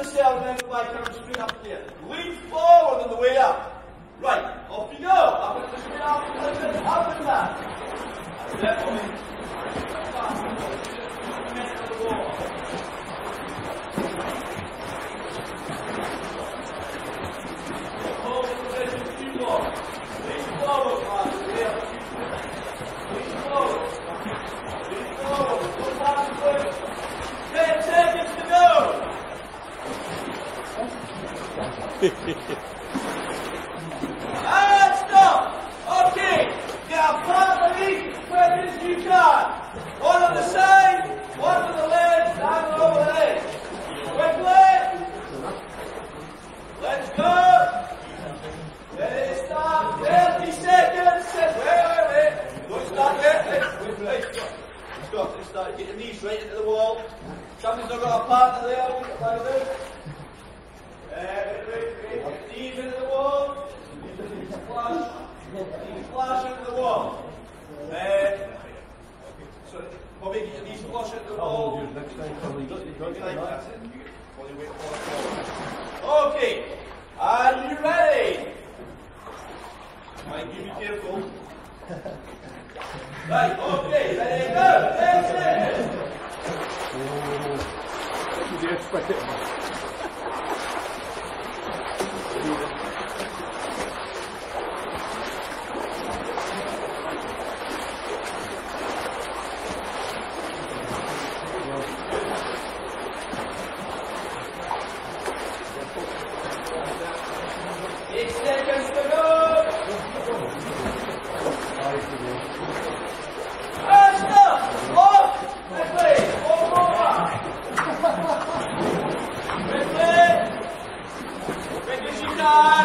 yourself and then by coming straight up here. Lean forward on the way up. Right, off you go. Up and straight up and that. That's it. Hold the position too long. Lean forward, man. Lean forward. Lean forward. Put that in place. 10 seconds to go. And stop. Okay. Now part of each as quick as you can. One on the side, one on the left, and over the edge. Quickly. Let's go. Ready, start. 30 seconds. Wait. Don't start there. Wait. Stop. Get your knees right into the wall. Somebody's not got a partner there. Wait. Knees into the wall. Flash into the wall. So, Bobby, get your knees flush into the wall. Okay. Are you ready? Mind you, be careful. Right, okay, ready, go. 10 seconds. Did you expect it? Guy